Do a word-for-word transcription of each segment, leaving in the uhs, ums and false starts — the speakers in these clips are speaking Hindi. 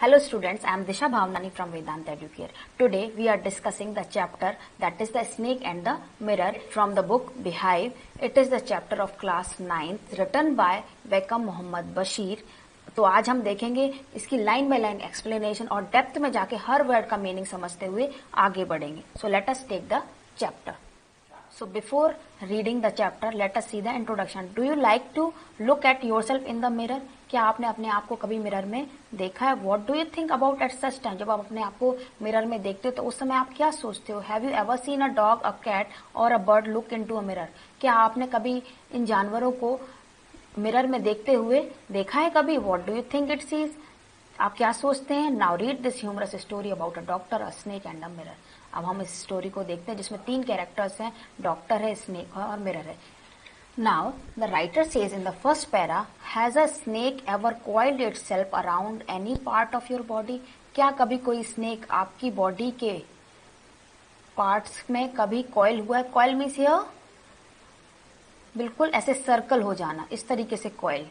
Hello students, I am Disha Bhavnani from Vedanta Educare. Today we are discussing the chapter that is the snake and the mirror from the book Beehive. It is the chapter of class ninth written by Bekam Mohammad Bashir. तो आज हम देखेंगे इसकी लाइन बाय लाइन एक्सप्लेनेशन और डेप्थ में जाके हर वर्ड का मीनिंग समझते हुए आगे बढ़ेंगे. So let us take the chapter. So before reading the chapter, let us see the introduction. Do you like to look at yourself in the mirror? क्या आपने अपने आप को कभी मिरर में देखा है? What do you think about at such time? जब आप अपने आप को मिरर में देखते हो तो उस समय आप क्या सोचते हो? Have you ever seen a dog, a cat or a bird look into a mirror? क्या आपने कभी इन जानवरों को मिरर में देखते हुए देखा है कभी? What do you think it sees? आप क्या सोचते हैं? Now read this humorous story about a doctor, a snake and a mirror. अब हम इस स्टोरी को देखते हैं जिसमें तीन कैरेक्टर्स हैं, डॉक्टर है, स्नेक है और मिरर है. Now the writer says in the first para, has a snake ever coiled itself around any part of your body? क्या कभी कोई स्नेक आपकी बॉडी के पार्ट्स में कभी कॉइल हुआ है? कॉइल मीन्स हियर बिल्कुल ऐसे सर्कल हो जाना, इस तरीके से कॉइल.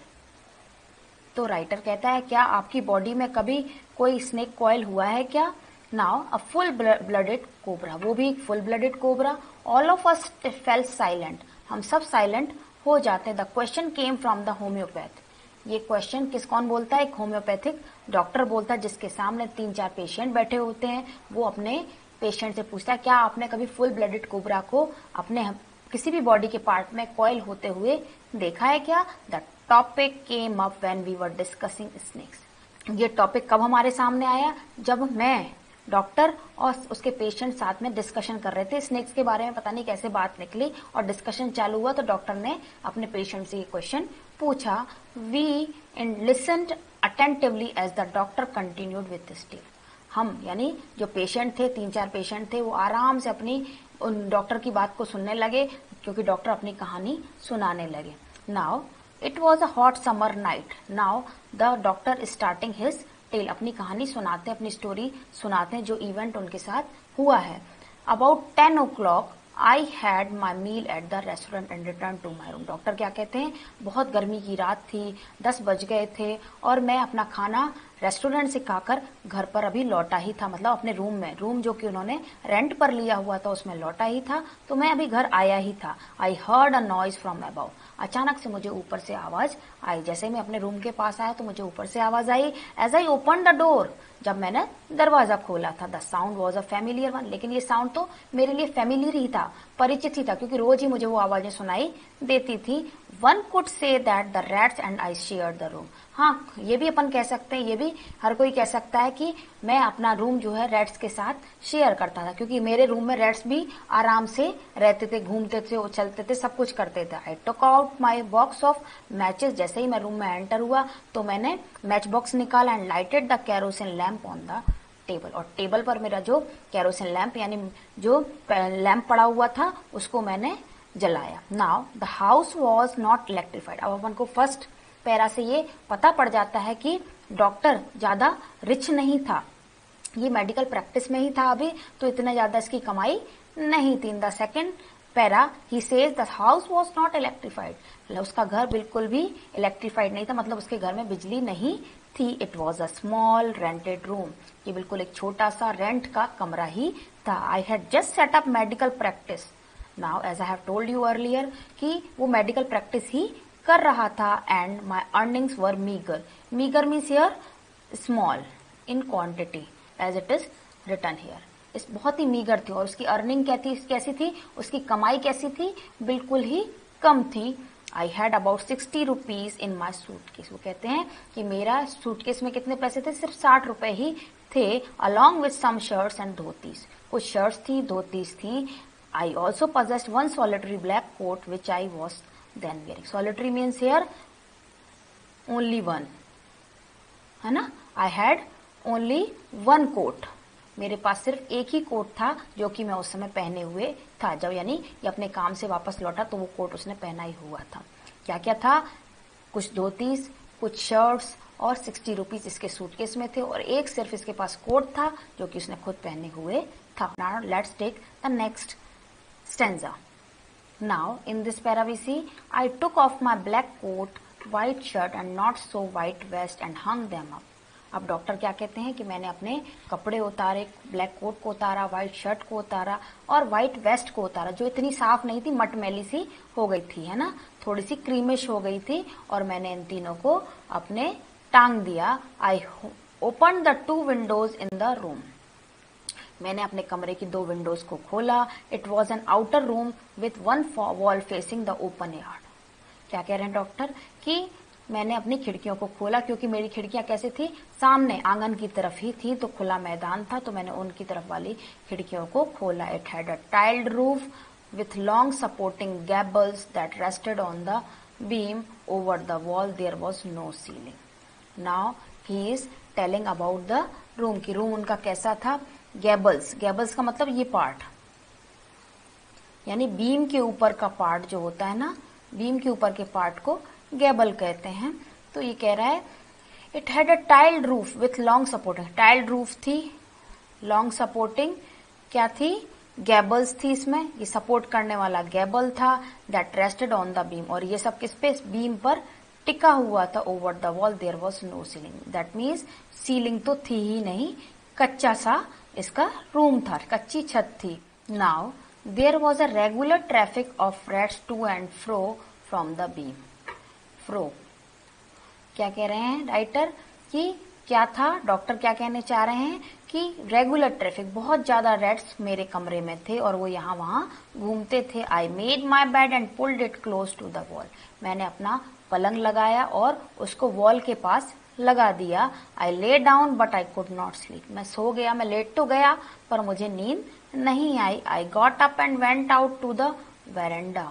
तो राइटर कहता है क्या आपकी बॉडी में कभी कोई स्नेक कॉइल हुआ है क्या? Now a full blooded cobra, वो भी full blooded cobra. All of us fell silent, हम सब साइलेंट हो जाते हैं. The question came from the homeopath. ये क्वेश्चन किस कौन बोलता है? एक होम्योपैथिक डॉक्टर बोलता है जिसके सामने तीन चार पेशेंट बैठे होते हैं. वो अपने पेशेंट से पूछता है क्या आपने कभी फुल ब्लडेड कोबरा को अपने किसी भी बॉडी के पार्ट में कॉइल होते हुए देखा है क्या? The topic came up when we were discussing snakes. ये टॉपिक कब हमारे सामने आया? जब मैं डॉक्टर और उसके पेशेंट साथ में डिस्कशन कर रहे थे स्नेक्स के बारे में. पता नहीं कैसे बात निकली और डिस्कशन चालू हुआ तो डॉक्टर ने अपने पेशेंट से ये क्वेश्चन पूछा. We in listened attentively as the doctor continued with this tale. हम यानी जो पेशेंट थे, तीन चार पेशेंट थे, वो आराम से अपनी उन डॉक्टर की बात को सुनने लगे क्योंकि डॉक्टर अपनी कहानी सुनाने लगे. Now it was a hot summer night. Now the doctor starting his tale, अपनी कहानी सुनाते हैं, अपनी स्टोरी सुनाते हैं जो इवेंट उनके साथ हुआ है. About ten o'clock I had my meal at the restaurant and return to my room. Doctor क्या कहते हैं? बहुत गर्मी की रात थी, दस बज गए थे और मैं अपना खाना रेस्टोरेंट से खाकर घर पर अभी लौटा ही था. मतलब अपने रूम में, रूम जो कि उन्होंने रेंट पर लिया हुआ था उसमें लौटा ही था. तो मैं अभी घर आया ही था. I heard a noise from above. अचानक से मुझे ऊपर से आवाज आई. जैसे मैं अपने रूम के पास आया तो मुझे ऊपर से आवाज आई. As I open the door, जब मैंने दरवाजा खोला था. The sound was a familiar one. लेकिन ये साउंड तो मेरे लिए फैमिलियर ही था, परिचित ही था, क्योंकि रोज ही मुझे वो आवाजें सुनाई देती थी. One could say that the rats and I shared the room. हाँ, ये भी अपन कह सकते हैं, ये भी हर कोई कह सकता है कि मैं अपना रूम जो है रैट्स के साथ शेयर करता था, क्योंकि मेरे रूम में रैट्स भी आराम से रहते थे, घूमते थे, उछलते थे, सब कुछ करते थे. I took out my box of matches. जैसे ही मैं रूम में एंटर हुआ तो मैंने मैच बॉक्स निकाला and lighted the kerosene lamp on the table. और टेबल पर मेरा जो कैरोसिन लैम्प यानी जो लैम्प पड़ा हुआ था उसको मैंने जलाया. Now the house was not electrified. अब अपन को फर्स्ट पैरा से ये पता पड़ जाता है कि डॉक्टर ज्यादा रिच नहीं था, ये मेडिकल प्रैक्टिस में ही था अभी, तो इतना ज्यादा इसकी कमाई नहीं थी. इन द सेकेंड पैरा ही says the house was not electrified. उसका घर बिल्कुल भी इलेक्ट्रिफाइड नहीं था, मतलब उसके घर में बिजली नहीं थी. It was a small rented room. ये बिल्कुल एक छोटा सा रेंट का कमरा ही था. I had just set up medical practice. Now as I have told you earlier कि वो मेडिकल प्रैक्टिस ही कर रहा था. And my earnings were meagre. Meagre means here small in quantity as it is written here. इस बहुत ही मीगर थी. और उसकी अर्निंग क्या थी, कैसी थी, उसकी कमाई कैसी थी? बिल्कुल ही कम थी. I had about sixty rupees in my suitcase. वो कहते हैं कि मेरा सूटकेस में कितने पैसे थे? सिर्फ साठ रुपए ही थे. Along with some shirts and dhotis. कुछ शर्ट्स थी, धोतीस थी. I also possessed one solitary black coat which I was then wearing. Solitary means here only one, है ना? I had only one coat. मेरे पास सिर्फ एक ही कोट था जो कि मैं उस समय पहने हुए था. जब यानी ये अपने काम से वापस लौटा तो वो कोट उसने पहना ही हुआ था. क्या क्या था? कुछ धोतीस, कुछ शर्ट्स और सिक्सटी रुपीज इसके सूटकेस में थे और एक सिर्फ इसके पास कोट था जो कि उसने खुद पहने हुए था. Now let's take the next stanza. Now in this para we see, I took off my black coat, white shirt and not so white vest and hung them up. अब डॉक्टर क्या कहते हैं कि मैंने अपने कपड़े उतारे, ब्लैक कोट को उतारा, व्हाइट शर्ट को उतारा और व्हाइट वेस्ट को उतारा, जो इतनी साफ नहीं थी, मटमैली सी हो गई थी, है ना, थोड़ी सी क्रीमिश हो गई थी, और मैंने इन तीनों को अपने टांग दिया। I open the two windows in the room, मैंने अपने कमरे की दो विंडोज को खोला। It was an outer room with one wall facing the open yard. क्या कह रहे हैं डॉक्टर कि मैंने अपनी खिड़कियों को खोला, क्योंकि मेरी खिड़कियां कैसे थी, सामने आंगन की तरफ ही थी, तो खुला मैदान था, तो मैंने उनकी तरफ वाली खिड़कियों को खोला। It had a tiled roof with long supporting gables that rested on the beam over the wall. There was no ceiling. Now he is telling about the room कि रूम उनका कैसा था। गैबल्स, गैबल्स का मतलब ये पार्ट, यानी बीम के ऊपर का पार्ट जो होता है ना, बीम के ऊपर के पार्ट को गैबल कहते हैं। तो ये कह रहा है it had a tiled roof with long supporting, tiled roof थी, लॉन्ग सपोर्टिंग क्या थी, गैबल्स थी, इसमें ये सपोर्ट करने वाला गैबल था। That rested on the beam, और ये सब किस पे, बीम पर टिका हुआ था। Over the wall there was no ceiling, that means ceiling तो थी ही नहीं, कच्चा सा इसका रूम था, कच्ची छत थी। Now there was a regular traffic of rats to and fro from the beam. Fro क्या कह रहे हैं राइटर कि क्या था, डॉक्टर क्या कहने चाह रहे हैं कि रेगुलर ट्रैफिक, बहुत ज्यादा रैट्स मेरे कमरे में थे और वो यहाँ वहां घूमते थे। I made my bed and pulled it close to the wall, मैंने अपना पलंग लगाया और उसको वॉल के पास लगा दिया। I lay down but I could not sleep, मैं सो गया, मैं लेट तो गया पर मुझे नींद नहीं आई। I got up and went out to the veranda.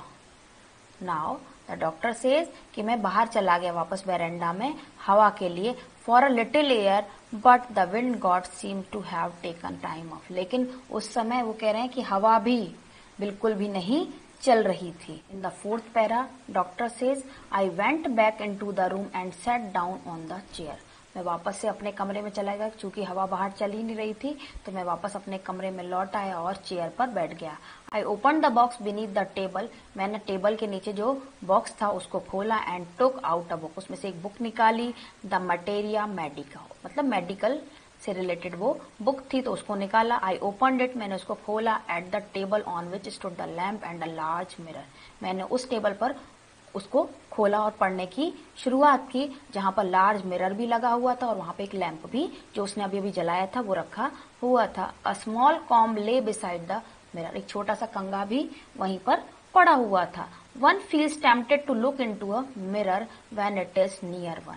Now the doctor says कि मैं बाहर चला गया वापस वेरेंडा में हवा के लिए, for a little air but the wind god seem to have taken time off. लेकिन उस समय वो कह रहे हैं कि हवा भी बिल्कुल भी नहीं चल रही थी। In the fourth para doctor says I went back in to the room and sat down on the chair, मैं वापस से अपने कमरे में चला गया, चूंकि हवा बाहर चल ही नहीं रही थी, तो मैं वापस अपने कमरे में लौट आया और चेयर पर बैठ गया। I open the box beneath the table, मैंने टेबल के नीचे जो बॉक्स था उसको खोला। And took out a book, उसमें से एक बुक निकाली। द मटेरिया मेडिका, मतलब मेडिकल से रिलेटेड वो बुक थी, तो उसको निकाला। आई ओपन इट, मैंने उसको खोला। At the table on which stood the lamp and a large mirror, मैंने उस टेबल पर उसको खोला और पढ़ने की शुरुआत की, जहां पर लार्ज मिरर भी लगा हुआ था और वहां पे एक लैंप भी जो उसने अभी अभी जलाया था वो रखा हुआ था। A small comb lay beside the mirror, एक छोटा सा कंघा भी वहीं पर पड़ा हुआ था। One feels tempted to look into a mirror when it is near one,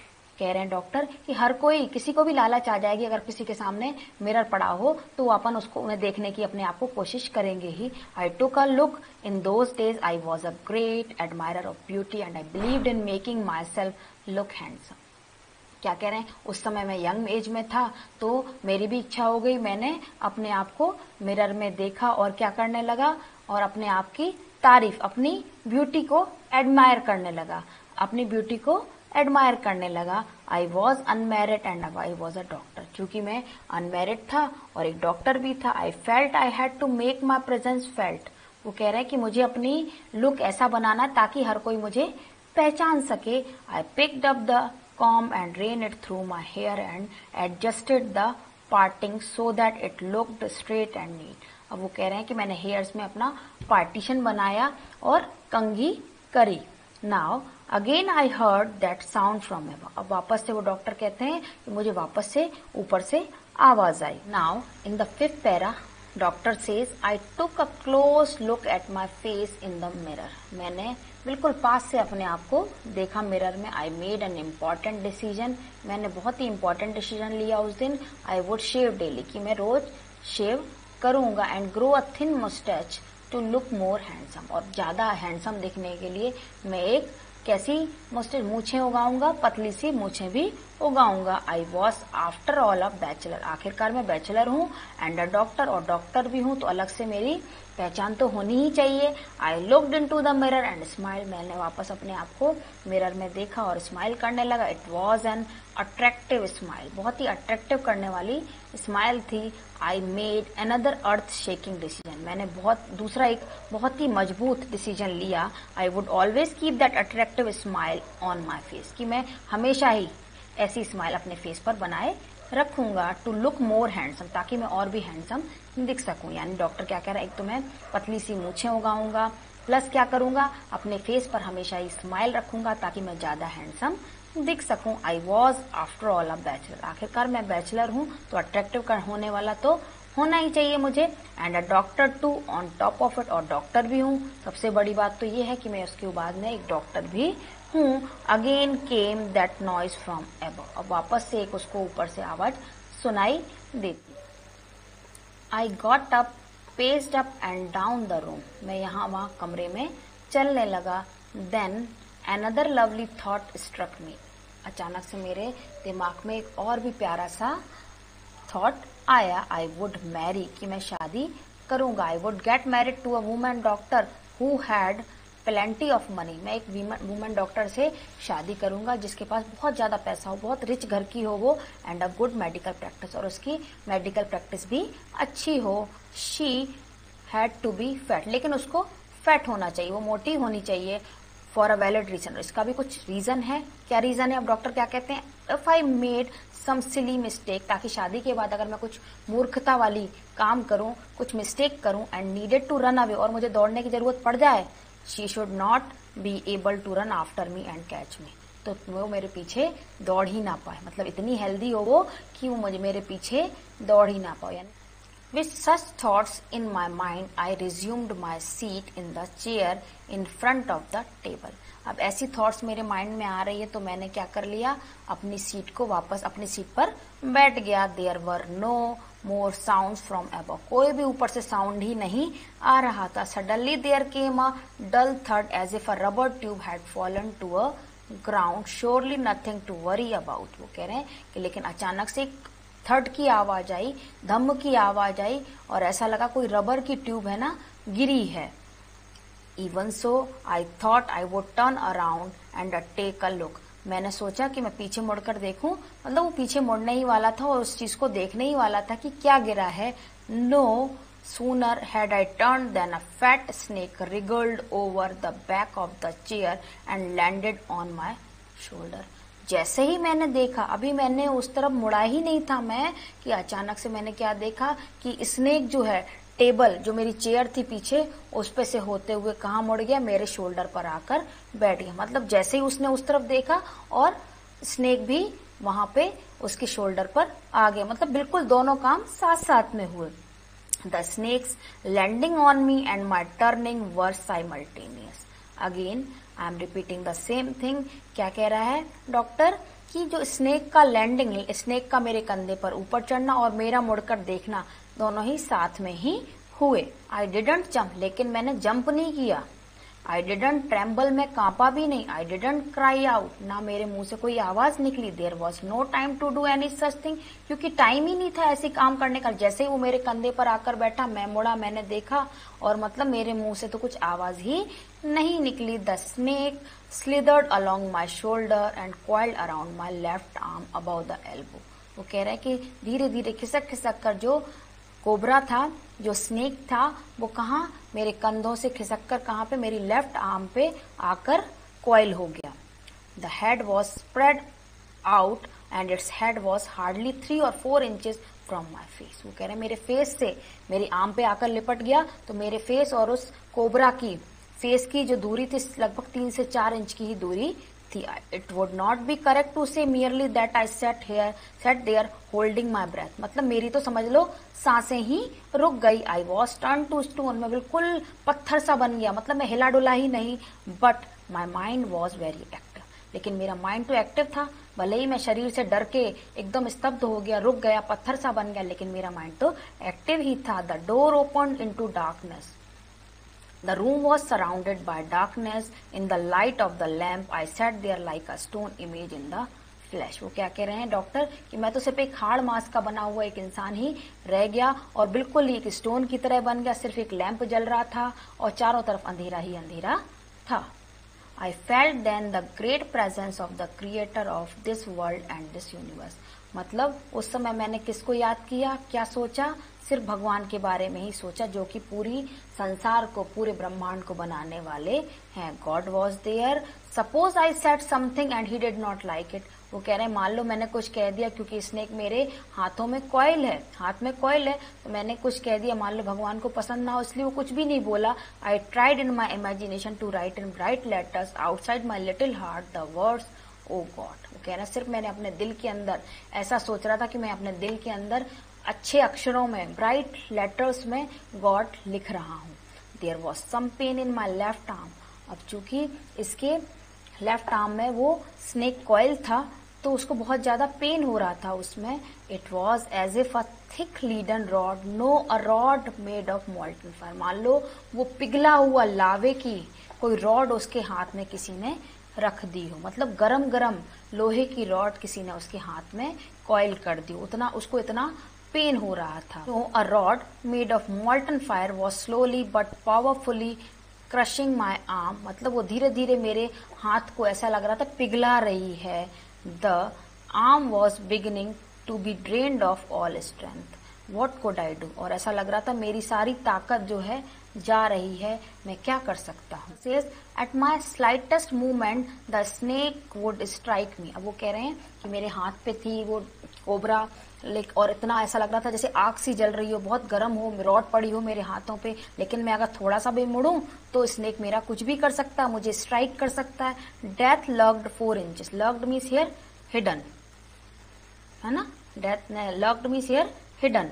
कह रहे हैं डॉक्टर कि हर कोई, किसी को भी लालच आ जाएगी, अगर किसी के सामने मिरर पड़ा हो तो अपन उसको उन्हें देखने की अपने आप को कोशिश करेंगे ही। I took a look, in those days I was a great admirer of beauty and I believed in making myself look handsome. क्या कह रहे हैं, उस समय मैं यंग एज में था तो मेरी भी इच्छा हो गई, मैंने अपने आप को मिरर में देखा और क्या करने लगा, और अपने आप की तारीफ, अपनी ब्यूटी को एडमायर करने लगा, अपनी ब्यूटी को एडमायर करने लगा। I was unmarried and I was a doctor, चूंकि मैं अनमैरिड था और एक डॉक्टर भी था। I felt I had to make my presence felt, वो कह रहे हैं कि मुझे अपनी लुक ऐसा बनाना ताकि हर कोई मुझे पहचान सके। I picked up the comb and ran it through my hair and adjusted the parting so that it looked straight and neat. अब वो कह रहे हैं कि मैंने हेयर्स में अपना पार्टीशन बनाया और कंघी करी। Now again I heard that sound from above, अब वापस से वो डॉक्टर कहते हैं कि मुझे वापस से ऊपर से आवाज आई। Now in the fifth para doctor says I took a close look at my face in the mirror, मैंने बिल्कुल पास से अपने आप को देखा मिरर में। I made an important decision, मैंने बहुत ही इंपॉर्टेंट डिसीजन लिया उस दिन। आई वुड शेव डेली, कि मैं रोज शेव करूंगा। And grow a thin moustache to look more handsome, और ज्यादा हैंडसम दिखने के लिए मैं एक कैसी मुस्टैच, मूछें उगाऊंगा, पतली सी मूछें भी उगाऊंगा। I was after all a bachelor, आखिरकार मैं बैचलर हूँ, एंड अ डॉक्टर, और डॉक्टर भी हूँ, तो अलग से मेरी पहचान तो होनी ही चाहिए। I looked into the mirror and smile, मैंने वापस अपने आप को मिरर में देखा और स्माइल करने लगा। It was an attractive smile, बहुत ही अट्रैक्टिव करने वाली स्माइल थी। I made another earth shaking decision, मैंने बहुत दूसरा एक बहुत ही मजबूत डिसीजन लिया। I would always keep that attractive smile on my face, कि मैं हमेशा ही ऐसी स्माइल अपने फेस पर बनाए रखूंगा टू लुक मोर हैंडसम, ताकि मैं और भी हैंडसम दिख सकूं। यानी डॉक्टर क्या कह रहा है, एक तो मैं पतली सी मूछें उगाऊंगा, प्लस क्या करूंगा, अपने फेस पर हमेशा ही स्माइल रखूंगा ताकि मैं ज्यादा हैंडसम दिख सकूं। I was after all a bachelor, आखिरकार मैं बैचलर हूं तो अट्रैक्टिव होने वाला तो होना ही चाहिए मुझे। And a doctor too on top of it, और डॉक्टर भी हूं। सबसे बड़ी बात तो ये है कि मैं उसके बाद में एक डॉक्टर भी हूं। Again came that noise from above, अब वापस से एक उसको ऊपर से आवाज सुनाई देती। I got up, paced up and down the room, मैं यहाँ वहां कमरे में चलने लगा। Then another lovely thought struck me, अचानक से मेरे दिमाग में एक और भी प्यारा सा थॉट आया। आई वुड मैरी, कि मैं शादी करूंगा। I would get married to a woman doctor who had plenty of money, मैं एक वुमन डॉक्टर से शादी करूंगा जिसके पास बहुत ज्यादा पैसा हो, बहुत रिच घर की हो वो, and a good medical practice, और उसकी मेडिकल प्रैक्टिस भी अच्छी हो। She had to be fat, लेकिन उसको फैट होना चाहिए, वो मोटी होनी चाहिए। फॉर अ वैलिड रीजन, इसका भी कुछ रीजन है। क्या रीजन है, अब डॉक्टर क्या कहते हैं, if I made some silly mistake, ताकि शादी के बाद अगर मैं कुछ मूर्खता वाली काम करूं, कुछ मिस्टेक करूं, and needed to run away, और मुझे दौड़ने की जरूरत पड़ जाए, she should not be able to run after me and catch me, तो वो मेरे पीछे दौड़ ही ना पाए, मतलब इतनी हेल्दी हो वो कि वो मुझे मेरे पीछे दौड़ ही ना पाए। With such thoughts in my mind, I resumed my seat in the chair in front of the table. अब ऐसी थॉट्स मेरे माइंड में आ रही है तो मैंने क्या कर लिया, अपनी सीट को वापस अपनी सीट पर बैठ गया। There were no more sounds from above, कोई भी ऊपर से साउंड ही नहीं आ रहा था। Suddenly there came a dull थर्ड as if a rubber tube had fallen to a ground, surely nothing to worry about. वो कह रहे हैं कि लेकिन अचानक से एक थर्ड की आवाज आई, धम्म की आवाज आई, और ऐसा लगा कोई रबर की ट्यूब है ना गिरी है। Even so I thought I would turn around and take a look, मैंने सोचा कि मैं पीछे मुड़कर देखूं, मतलब वो पीछे मुड़ने ही वाला था और उस चीज को देखने ही वाला था कि क्या गिरा है। No sooner had I turn than a fat snake wriggled over the back of the chair and landed on my shoulder. जैसे ही मैंने देखा, अभी मैंने उस तरफ मुड़ा ही नहीं था मैं, कि अचानक से मैंने क्या देखा कि स्नेक जो है, टेबल जो मेरी चेयर थी पीछे, उस पे से होते हुए कहाँ मुड़ गया, मेरे शोल्डर पर आकर बैठ गया। मतलब जैसे ही उसने उस तरफ देखा और स्नेक भी वहां पे उसके शोल्डर पर आ गया, मतलब बिल्कुल दोनों काम साथ साथ में हुए। The snake's landing on me and my turning were simultaneous. Again I am repeating the same thing. क्या कह रहा है डॉक्टर कि जो स्नेक का लैंडिंग, स्नेक का मेरे कंधे पर ऊपर चढ़ना और मेरा मुड़कर देखना, दोनों ही साथ में ही हुए। आई डिडंट जंप, लेकिन मैंने जंप नहीं किया। आई डिडंट ट्रेम्बल, मैं कांपा भी नहीं। आई डिडंट क्राई आउट, ना मेरे मुंह से कोई आवाज निकली। There was no time to do any such thing, क्योंकि टाइम ही नहीं था ऐसी काम करने का। जैसे ही वो मेरे कंधे पर आकर बैठा, मैं मुड़ा, मैंने देखा, और मतलब मेरे मुंह से तो कुछ आवाज ही नहीं निकली। The snake slithered along my shoulder and coiled around my left arm above the elbow. वो कह रहा है कि धीरे धीरे खिसक खिसक कर जो कोबरा था, जो स्नेक था, वो कहा मेरे कंधों से खिसक कर कहां पे, मेरी लेफ्ट आर्म पे आकर कॉइल हो गया। The head was spread out and its head was hardly three और four inches from my face. वो कह रहे मेरे फेस से मेरी आर्म पे आकर लिपट गया, तो मेरे फेस और उस कोबरा की फेस की जो दूरी थी लगभग तीन से चार इंच की ही दूरी थी। It would not be correct to say merely that I sat here sat there holding my breath, मतलब मेरी तो समझ लो सांसें ही रुक गई। I was turn to stone, मैं बिल्कुल पत्थर सा बन गया, मतलब मैं हिला डुला ही नहीं। But my mind was very active, लेकिन मेरा माइंड तो एक्टिव था। भले ही मैं शरीर से डर के एकदम स्तब्ध हो गया, रुक गया, पत्थर सा बन गया, लेकिन मेरा माइंड तो एक्टिव ही था। The door open into darkness, the room was surrounded by darkness. In the light of the lamp I sat there like a stone image in the flesh. वो क्या कह रहे हैं डॉक्टर कि मैं तो सिर्फ एक हाड़ मांस का बना हुआ एक इंसान ही रह गया और बिल्कुल ही एक स्टोन की तरह बन गया। सिर्फ एक लैंप जल रहा था और चारों तरफ अंधेरा ही अंधेरा था। I felt then the great presence of the creator of this world and this universe. मतलब उस समय मैंने किसको याद किया, क्या सोचा, सिर्फ भगवान के बारे में ही सोचा, जो कि पूरी संसार को, पूरे ब्रह्मांड को बनाने वाले हैं। God was there, suppose I said something and he did not like it. वो कह रहे हैं मान लो मैंने कुछ कह दिया, क्योंकि स्नेक मेरे हाथों में कॉइल है, हाथ में कॉइल है, तो मैंने कुछ कह दिया, मान लो भगवान को पसंद ना हो, इसलिए वो कुछ भी नहीं बोला। I tried in my imagination to write in bright letters outside my little heart the words O God. वो कह रहे हैं सिर्फ मैंने अपने दिल के अंदर ऐसा सोच रहा था कि मैं अपने दिल के अंदर अच्छे अक्षरों में, ब्राइट लेटर्स में गॉड लिख रहा हूं। There was some pain in my left arm. अब चूंकि इसके लेफ्ट आर्म में वो स्नेक कॉइल था, तो उसको बहुत ज्यादा पेन हो रहा था उसमें। It was as if a thick leaden rod, no a rod made of molten fire. मान लो वो पिघला हुआ लावे की कोई रॉड उसके हाथ में किसी ने रख दी हो, मतलब गरम गरम लोहे की रॉड किसी ने उसके हाथ में कॉइल कर दी, उतना उसको इतना पेन हो रहा था। तो a rod made of molten fire was slowly but powerfully crushing my arm. मतलब वो धीरे धीरे मेरे हाथ को ऐसा लग रहा था पिघला रही है। The arm was beginning to be drained of all strength, what could I do. और ऐसा लग रहा था मेरी सारी ताकत जो है जा रही है, मैं क्या कर सकता हूँ। Says at my slightest movement the snake would strike me. अब वो कह रहे हैं कि मेरे हाथ पे थी वो कोबरा, और इतना ऐसा लग रहा था जैसे आग सी जल रही हो, बहुत गर्म हो, रॉड पड़ी हो मेरे हाथों पे, लेकिन मैं अगर थोड़ा सा भी मुड़ूं तो स्नेक मेरा कुछ भी कर सकता है, मुझे स्ट्राइक कर सकता है। Death lurked four inches, lurked means here hidden, है ना, death lurked means here hidden,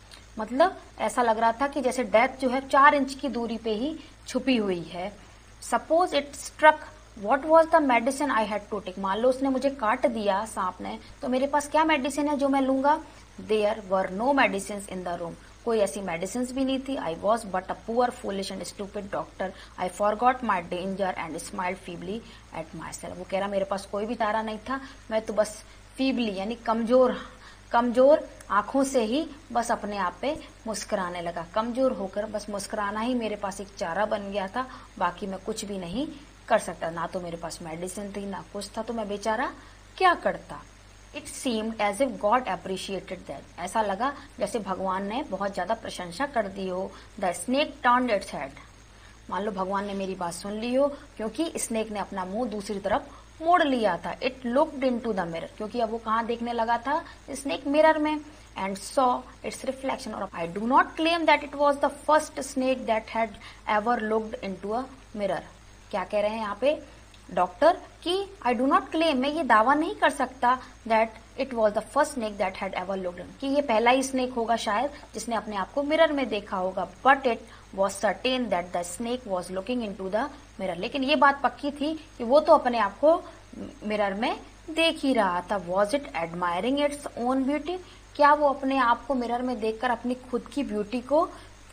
मतलब ऐसा लग रहा था कि जैसे डेथ जो है चार इंच की दूरी पे ही छुपी हुई है। Suppose it struck what was the medicine I had to take. मान लो उसने मुझे काट दिया सांप ने, तो मेरे पास क्या मेडिसिन है जो मैं लूंगा। There were no medicine in the room, कोई ऐसी मेडिसिन भी नहीं थी। I was but a poor foolish and stupid doctor, I forgot my danger and smiled feebly at myself. वो कह रहा मेरे पास कोई भी तारा नहीं था, मैं तो बस फीबली यानी कमजोर कमजोर आंखों से ही बस अपने आप पे मुस्कुराने लगा। कमजोर होकर बस मुस्कुराना ही मेरे पास एक चारा बन गया था, बाकी मैं कुछ भी नहीं कर सकता। ना तो मेरे पास मेडिसिन थी, ना कुछ था, तो मैं बेचारा क्या करता। It seemed as if God appreciated that. ऐसा लगा जैसे भगवान ने बहुत ज्यादा प्रशंसा कर दी हो। The snake turned its head. मान लो भगवान ने मेरी बात सुन ली हो, क्योंकि स्नेक ने अपना मुंह दूसरी तरफ मोड़ लिया था। It looked into the mirror, क्योंकि अब वो कहाँ देखने लगा था, स्नेक मिरर में। And saw its reflection. और I do not claim that it was the first snake that had ever looked into a mirror. क्या कह रहे हैं यहाँ पे डॉक्टर कि आई डू नॉट क्लेम, मैं ये दावा नहीं कर सकता that it was the first snake that had ever looked in, कि ये पहला ही स्नेक होगा शायद जिसने अपने आप को मिरर में देखा होगा। But it was certain that the snake was looking in to the mirror. लेकिन ये बात पक्की थी कि वो तो अपने आप को मिरर में देख ही रहा था। Was it admiring its own beauty. क्या वो अपने आप को मिरर में देखकर अपनी खुद की ब्यूटी को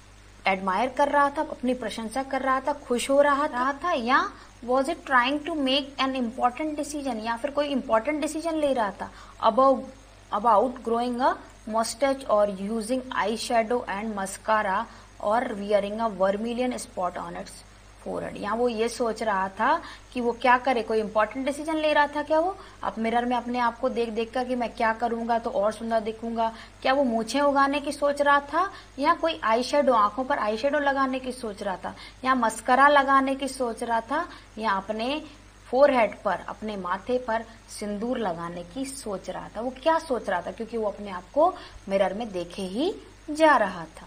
एडमायर कर रहा था, अपनी प्रशंसा कर रहा था, खुश हो रहा रहा था, या was it trying to make an important decision, या फिर कोई इम्पोर्टेंट डिसीजन ले रहा था about about growing a moustache और using eye shadow and mascara और wearing a vermilion spot on its forehead. या वो ये सोच रहा था कि वो क्या करे, कोई इंपॉर्टेंट डिसीजन ले रहा था क्या वो अब मिरर में अपने आप को देख देख कर कि मैं क्या करूंगा तो और सुंदर दिखूंगा। क्या वो मूछें उगाने की सोच रहा था, या कोई आई शेडो, आंखों पर आई शेडो लगाने की सोच रहा था, या मस्करा लगाने की सोच रहा था, या अपने फोरहेड पर, अपने माथे पर सिंदूर लगाने की सोच रहा था। वो क्या सोच रहा था, क्योंकि वो अपने आप को मिरर में देखे ही जा रहा था।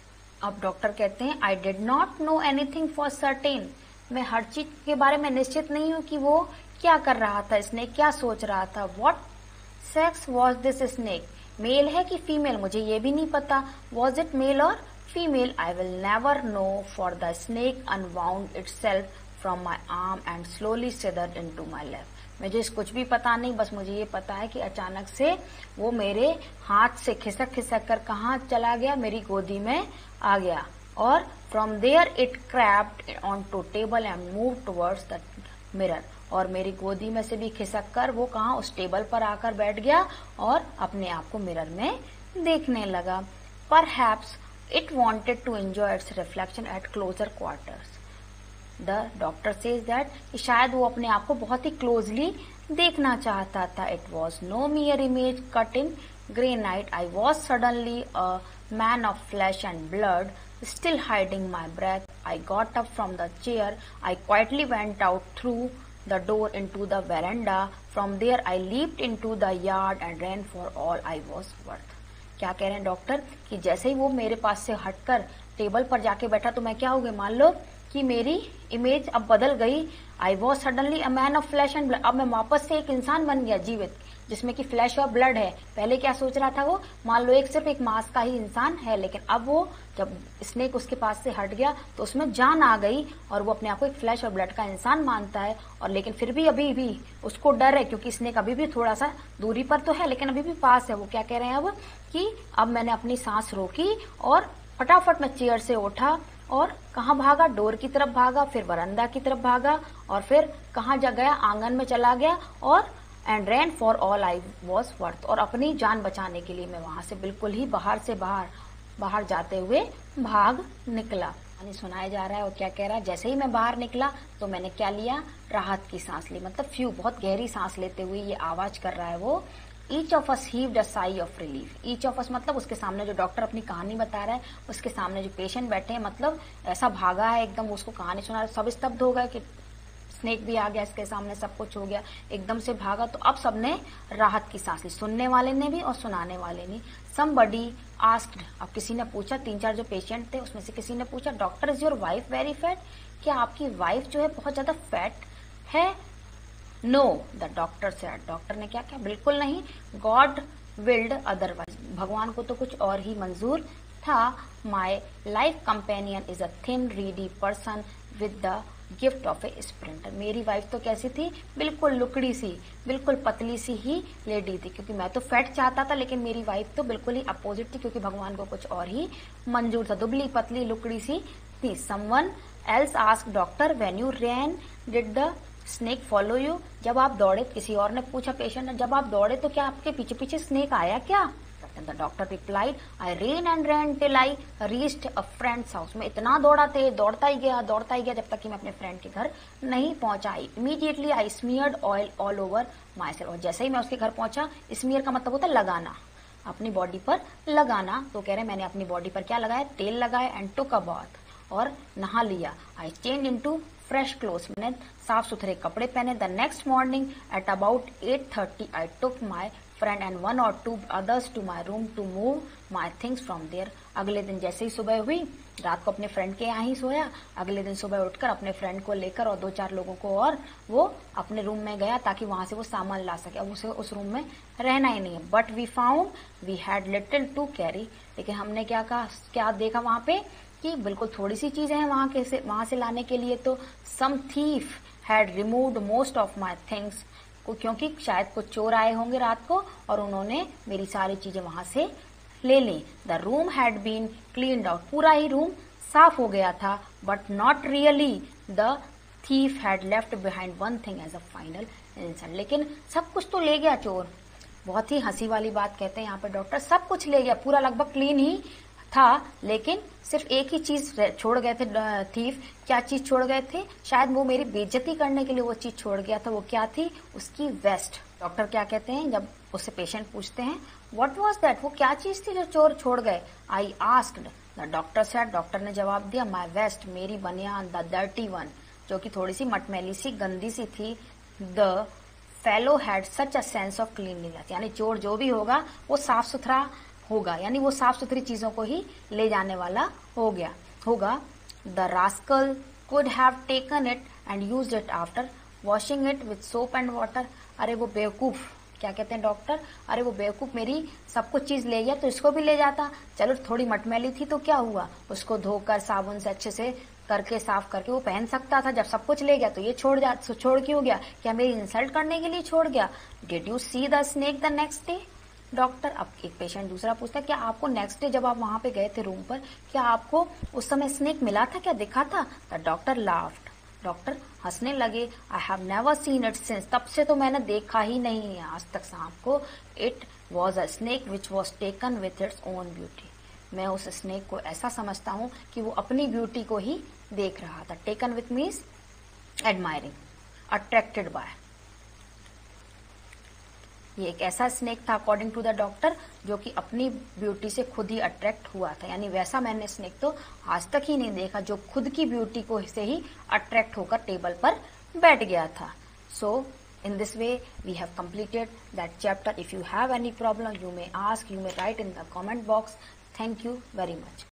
अब डॉक्टर कहते हैं I did not know anything for certain. मैं हर चीज के बारे में निश्चित नहीं हूं कि वो क्या कर रहा था, स्नेक क्या सोच रहा था। What sex was this snake, male है कि फीमेल, मुझे ये भी नहीं पता। वॉज इट मेल और female, I will never know, for the snake unwound itself from my arm and slowly slithered into my left. मुझे कुछ भी पता नहीं, बस मुझे ये पता है कि अचानक से वो मेरे हाथ से खिसक खिसक कर कहाँ चला गया, मेरी गोदी में आ गया। और from there it crept on to table and move towards the mirror. और मेरी गोदी में से भी खिसक कर वो कहाँ, उस टेबल पर आकर बैठ गया और अपने आप को मिरर में देखने लगा। Perhaps it wanted to enjoy its reflection at closer quarters. The doctor says that शायद वो अपने आप को बहुत ही क्लोजली देखना चाहता था. It was no mere image cut in granite. I was suddenly a man of flesh and blood, still hiding my breath. I got up from the chair. I quietly went out through the door into the veranda. From there I leaped into the yard and ran for all I was worth. क्या कह रहे हैं डॉक्टर कि जैसे ही वो मेरे पास से हटकर टेबल पर जाके बैठा तो मैं क्या हो गई, मान लो कि मेरी इमेज अब बदल गई. I was suddenly a man of flesh and blood. अब मैं वापस से एक इंसान बन गया जीवित, जिसमें कि फ्लैश और ब्लड है. पहले क्या सोच रहा था वो, मान लो एक सिर्फ एक मांस का ही इंसान है, लेकिन अब वो जब स्नेक उसके पास से हट गया तो उसमें जान आ गई और वो अपने आप को एक फ्लैश और ब्लड का इंसान मानता है. और लेकिन फिर भी अभी भी उसको डर है, क्योंकि स्नेक अभी भी थोड़ा सा दूरी पर तो है लेकिन अभी भी पास है. वो क्या कह रहे हैं अब कि अब मैंने अपनी सांस रोकी और फटाफट मैं चेयर से उठा और कहाँ भागा, डोर की तरफ भागा, फिर वरांडा की तरफ भागा और फिर कहाँ जा गया, आंगन में चला गया और and ran for all I was worth. और अपनी जान बचाने के लिए मैं वहां से बिल्कुल ही बाहर से बाहर बाहर जाते हुए भाग निकला. यानी सुनाया जा रहा है और क्या कह रहा है, जैसे ही मैं बाहर निकला तो मैंने क्या लिया, राहत की सांस ली. मतलब फ्यू, बहुत गहरी सांस लेते हुए ये आवाज कर रहा है वो. Each of us heaved a sigh of relief. Each of us मतलब उसके सामने जो डॉक्टर अपनी कहानी बता रहा है, उसके सामने जो पेशेंट बैठे हैं, मतलब ऐसा भागा है एकदम, उसको कहानी सुना रहा है. सब स्तब्ध हो गए कि स्नेक भी आ गया इसके सामने, सब कुछ हो गया, एकदम से भागा. तो अब सबने राहत की सांस ली, सुनने वाले ने भी और सुनाने वाले ने. समबडी आस्क्ड, अब किसी ने पूछा, तीन चार जो पेशेंट थे उसमें से किसी ने पूछा, doctor is your wife very fat? क्या आपकी वाइफ जो है बहुत ज्यादा फैट है? No, the doctor said. Doctor ने क्या कहा, बिल्कुल नहीं. गॉड विल्ड अदरवाइज, भगवान को तो कुछ और ही मंजूर था. My life companion is a thin reedy person with the gift of a sprinter. मेरी वाइफ तो कैसी थी, बिल्कुल लुकड़ी सी, बिल्कुल पतली सी ही लेडी थी, क्योंकि मैं तो फैट चाहता था लेकिन मेरी वाइफ तो बिल्कुल ही अपोजिट थी, क्योंकि भगवान को कुछ और ही मंजूर था, दुबली पतली लुकड़ी सी थी. Someone else asked doctor, when you ran did the snake follow you? जब आप दौड़े, किसी और ने पूछा पेशेंट ने, जब आप दौड़े तो क्या आपके पीछे पीछे स्नेक आया क्या? The doctor replied, I ran and ran till I reached a friend's house. मैं इतना दौड़ा थे, दौड़ता ही गया, दौड़ता ही गया जब तक कि मैं अपने फ्रेंड के घर नहीं पहुंचा. Immediately I smeared oil all over myself. और जैसे ही मैं उसके घर पहुंचा, स्मीयर का मतलब होता है लगाना, अपनी बॉडी पर लगाना. तो कह रहे मैंने अपनी बॉडी पर क्या लगाया, तेल लगाया. एंड टुक अ बाथ, और नहा लिया. I change into fresh clothes, मैंने साफ सुथरे कपड़े पहने. The next morning at about eight thirty I took my friend and one or two others to my room to move my things from there. अगले दिन जैसे ही सुबह हुई, रात को अपने फ्रेंड के यहाँ ही सोया. अगले दिन सुबह उठकर अपने फ्रेंड को लेकर और दो चार लोगों को और वो अपने रूम में गया ताकि वहां से वो सामान ला सके. अब उसे उस रूम में रहना ही नहीं है. But we found we had little to carry. लेकिन हमने क्या कहा, क्या देखा वहां पे कि बिल्कुल थोड़ी सी चीजें हैं वहां के से वहां से लाने के लिए. तो some thief had removed most of my things, क्योंकि शायद कुछ चोर आए होंगे रात को और उन्होंने मेरी सारी चीजें वहां से ले ली. The room had been cleaned out, पूरा ही रूम साफ हो गया था. But not really, the thief had left behind one thing as a final insult. लेकिन सब कुछ तो ले गया चोर. बहुत ही हंसी वाली बात कहते हैं यहाँ पे डॉक्टर, सब कुछ ले गया, पूरा लगभग क्लीन ही था, लेकिन सिर्फ एक ही चीज छोड़ गए थे थीफ. क्या चीज छोड़ गए थे, शायद वो मेरी बेइज्जती करने के लिए वो चीज छोड़ गया था. वो क्या थी, उसकी वेस्ट. डॉक्टर क्या कहते हैं जब उससे पेशेंट पूछते हैं, व्हाट वाज दैट, वो क्या चीज थी जो चोर छोड़ गए? I asked, the doctor said, doctor ने जवाब दिया, माई वेस्ट, मेरी बनियान, द डर्टी वन, जो कि थोड़ी सी मटमैली सी गंदी सी थी. The fellow had such a sense of cleanliness, यानी चोर जो भी होगा वो साफ सुथरा होगा, यानी वो साफ सुथरी चीजों को ही ले जाने वाला हो गया होगा. The rascal could have taken it and used it after washing it with soap and water. अरे वो बेवकूफ, क्या कहते हैं डॉक्टर, अरे वो बेवकूफ मेरी सब कुछ चीज ले गया तो इसको भी ले जाता. चलो थोड़ी मटमैली थी तो क्या हुआ, उसको धोकर साबुन से अच्छे से करके साफ करके वो पहन सकता था. जब सब कुछ ले गया तो ये छोड़ जा छोड़ क्यों गया, क्या मेरी इंसल्ट करने के लिए छोड़ गया? Did you see the snake the next day? Doctor, अब एक पेशेंट दूसरा पूछता है, क्या आपको नेक्स्ट डे जब आप वहां पे गए थे रूम पर, क्या आपको उस समय स्नेक मिला था, क्या दिखा था? द डॉक्टर लाफ्ड, डॉक्टर हंसने लगे. I have never seen it since, तब से तो मैंने देखा ही नहीं है आज तक सांप को. It was a snake which was taken with its own beauty. मैं उस स्नेक को ऐसा समझता हूँ कि वो अपनी ब्यूटी को ही देख रहा था। Taken with means admiring, attracted by. ये एक ऐसा स्नेक था अकॉर्डिंग टू द डॉक्टर जो कि अपनी ब्यूटी से खुद ही अट्रैक्ट हुआ था। यानी वैसा मैंने स्नेक तो आज तक ही नहीं देखा जो खुद की ब्यूटी को से ही अट्रैक्ट होकर टेबल पर बैठ गया था। सो in this way we have completed that chapter. If you have any problem you may ask, you may write in the comment box. Thank you very much.